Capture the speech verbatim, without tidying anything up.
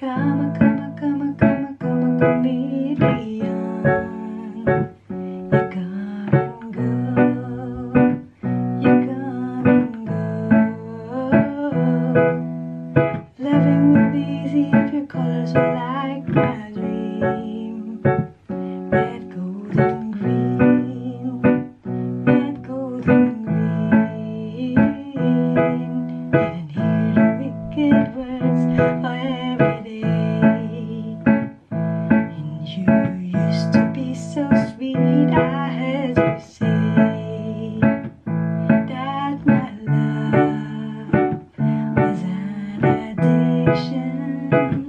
Come, come, come, come, come, chameleon. You come and go, you come and go. Loving would be easy if your colors were like my dream. Red, gold, and green. Red, gold, and green. Didn't hear the wicked words oh, every day. And you used to be so sweet. I heard you say that my love was an addiction.